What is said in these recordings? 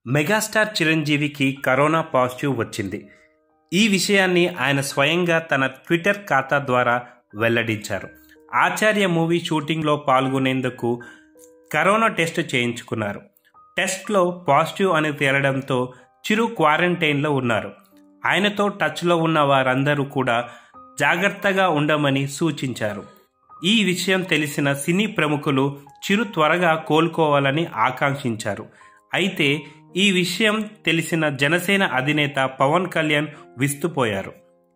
Megastar చిరంజీవికి corona positive వచ్చింది. ఈ విషయాన్ని ఆయన స్వయంగా తన ట్విట్టర్ ఖాతా ద్వారా వెల్లడించారు. ఆచార్య మూవీ షూటింగ్లో పాల్గొనేందుకు కరోనా టెస్ట్ చేయించుకున్నారు. టెస్ట్లో పాజిటివ్ అని తేలడంతో చిరు క్వారంటైన్లో ఉన్నారు. ఆయనతో టచ్లో ఉన్న వారందరూ కూడా జాగ్రత్తగా ఉండమని సూచించారు. ఈ విషయం తెలిసిన సినీ ప్రముఖులు చిరు త్వరగా కోలుకోవాలని ఆకాంక్షించారు. అయితే ఈ విషయం తెలిసిన జనసేన అధినేత పవన్ కళ్యాణ్ విస్తుపోయారు.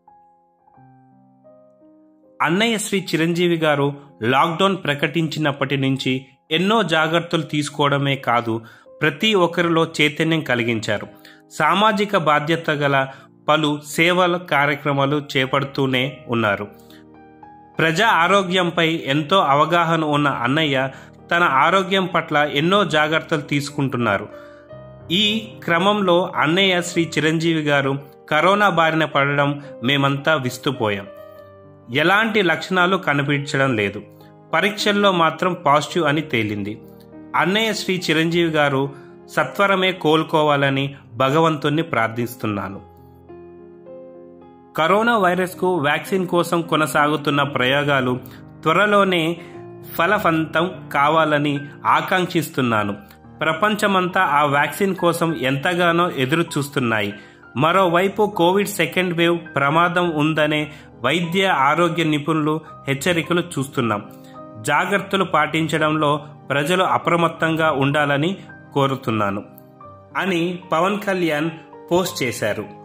అన్నయ్య శ్రీ చిరంజీవి గారు లాక్డౌన్ ప్రకటించినప్పటి నుంచి ఎన్నో జాగ్రత్తలు తీసుకోవడమే కాదు, ప్రతి ఒక్కరిలో చైతన్యం కలిగించారు. సామాజిక బాధ్యత గల పలు సేవల కార్యక్రమాలు చేపడుతూనే ఉన్నారు. ప్రజా ఆరోగ్యంపై ఎంతో అవగాహన ఉన్న అన్నయ్య తన ఆరోగ్యం పట్ల ఎన్నో జాగ్రత్తలు తీసుకుంటున్నారు. ఈ క్రమంలో అన్నయ్య శ్రీ చిరంజీవి గారు కరోనా బారిన పడడం మేమంతా విస్తుపోయాం. ఎలాంటి లక్షణాలు కనిపించడం లేదు. పరీక్షల్లో మాత్రం పాజిటివ్ అని తేలింది. అన్నయ్య శ్రీ చిరంజీవి గారు సత్వరమే కోలుకోవాలని భగవంతుణ్ణి ప్రార్థిస్తున్నాను. కరోనా వైరస్కు వ్యాక్సిన్ కోసం కొనసాగుతున్న ప్రయోగాలు త్వరలోనే ఫలవంతం కావాలని ఆకాంక్షిస్తున్నాను. ప్రపంచమంతా ఆ వ్యాక్సిన్ కోసం ఎంతగానో ఎదురు చూస్తున్నాయి. మరోవైపు కోవిడ్ సెకండ్ వేవ్ ప్రమాదం ఉందనే వైద్య ఆరోగ్య నిపుణులు హెచ్చరికలు చూస్తున్నాం. జాగ్రత్తలు పాటించడంలో ప్రజలు అప్రమత్తంగా ఉండాలని కోరుతున్నాను అని పవన్ కళ్యాణ్ పోస్ట్ చేశారు.